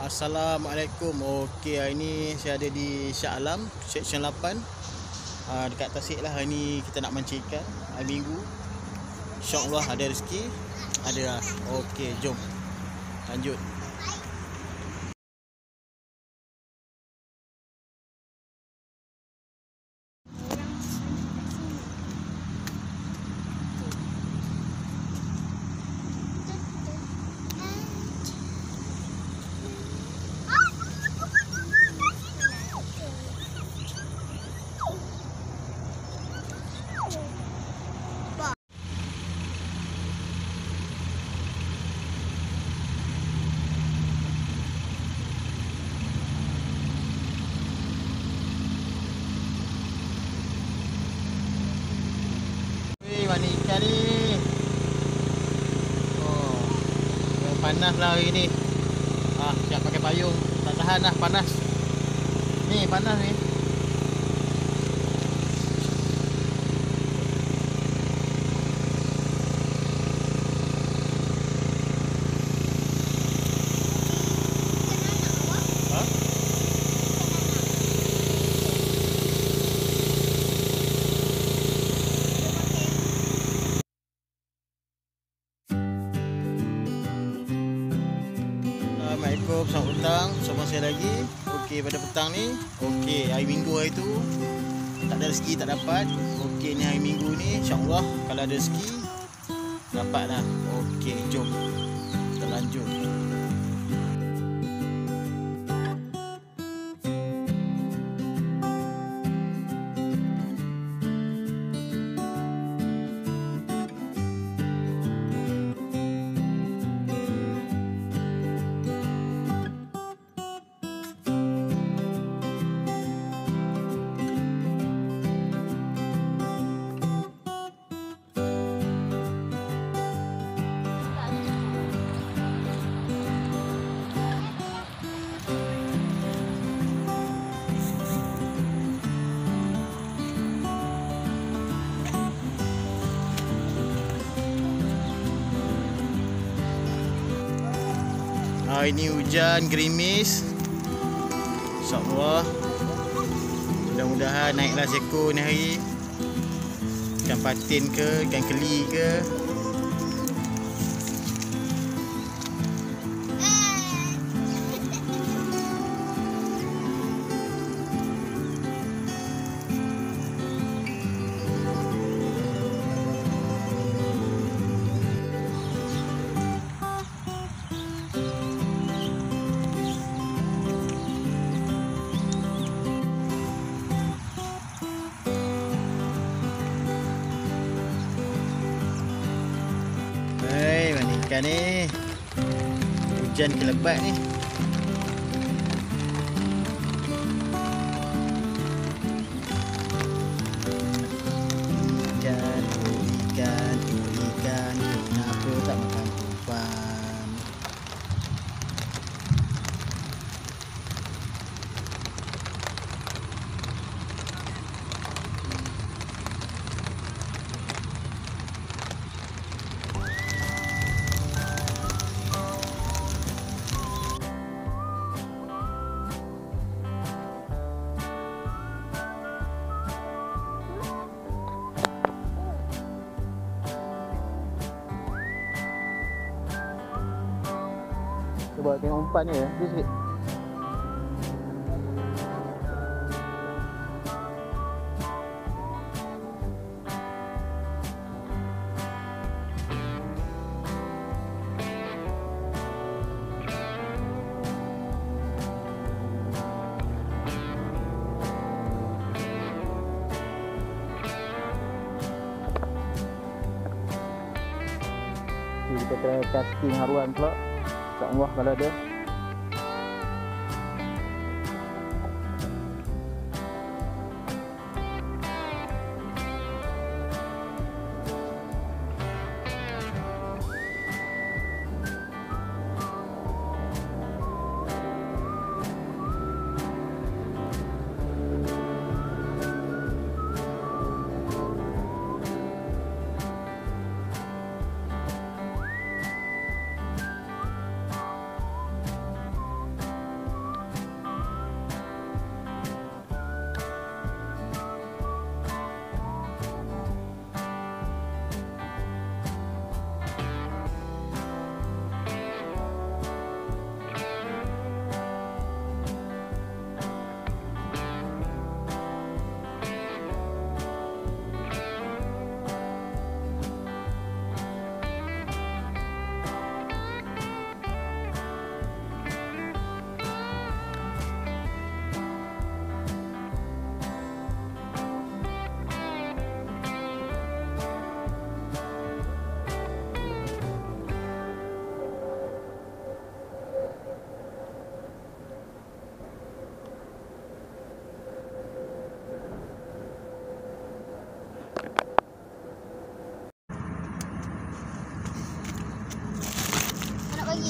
Assalamualaikum. Okey, hari ni saya ada di Shah Alam, Seksyen 8. Dekat Tasik lah. Hari ni kita nak mancing ikan hari Minggu. InsyaAllah ada rezeki. Ada lah. Okey, jom lanjut. Mana ikan ni? Oh, panas lah hari ni. Siap pakai payung. Tak tahan lah panas. Ni panas ni. Assalamualaikum, selamat petang. Bersama saya lagi. Okey, pada petang ni, okey, hari Minggu hari tu tak ada rezeki, tak dapat. Okey, ni hari Minggu ni insya-Allah kalau ada rezeki dapat lah. Okey, jom kita lanjut. Ini hujan gerimis. InsyaAllah mudah-mudahan naiklah seko ni hari. Ikan patin ke, ikan keli ke. Mana ikan ni? Hujan kelebat ni. Ikan, kenapa tak makan umpan? Cuba tengok umpan dia sikit. Kita try casting haruan pula. InsyaAllah kalau ada. lagi.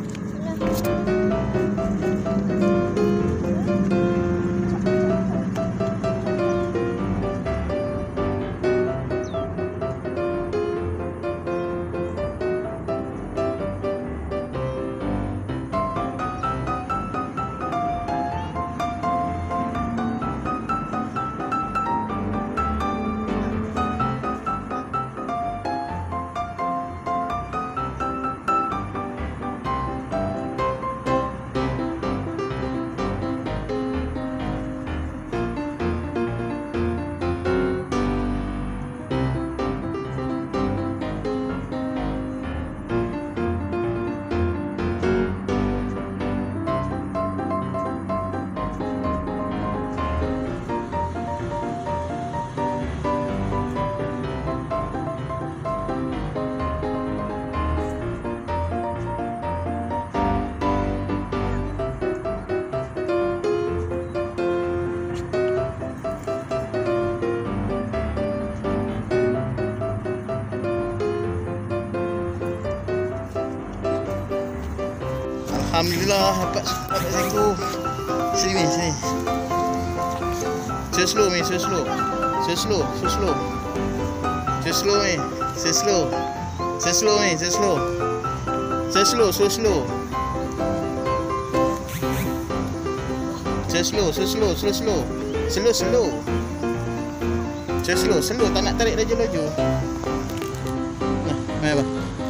Alhamdulillah dapat seekor. Sini. Slow ni, slow. Slow ni. Slow. Slow, tak nak tarik laju. Nah, mai apa?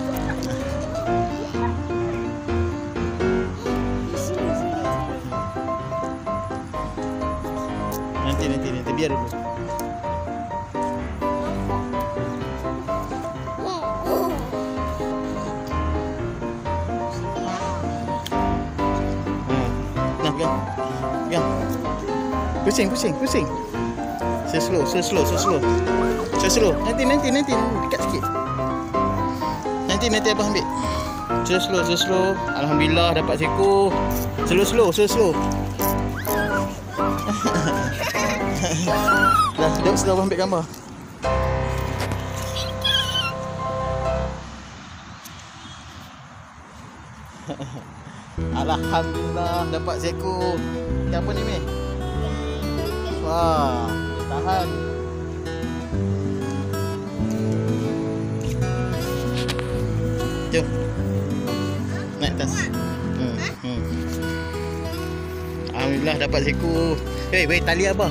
Nanti biar dulu. Nah, pegang. Pusing. Slow. Nanti dekat sikit. Nanti abang ambil. Slow. Alhamdulillah dapat seekor. Slow. Dah, duduk sudah ambil gambar. Alhamdulillah dapat seekor. Apa ni, Mei? Wah, tahan. Jom. Naik atas. Alhamdulillah dapat seekor. Hei, tali abah.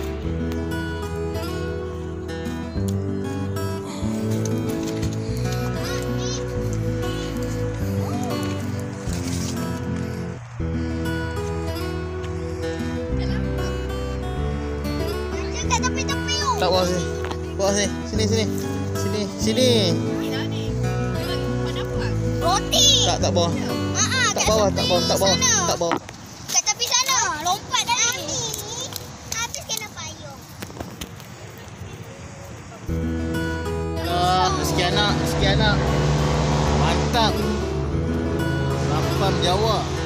Tak bawah sini. Sini. Roti. Tak bawah. Tak bawah. Kat tepi sana. Lompat tadi. Habis kena payung. Sekian nak. Mantap. Lampam Jawa.